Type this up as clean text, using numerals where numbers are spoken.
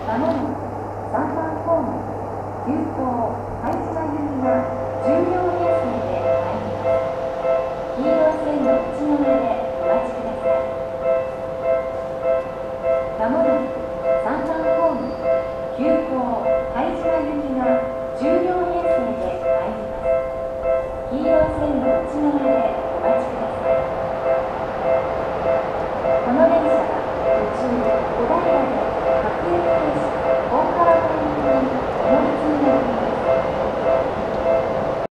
まもなく3番ホーム、急行拝島行きが10両編成で参ります。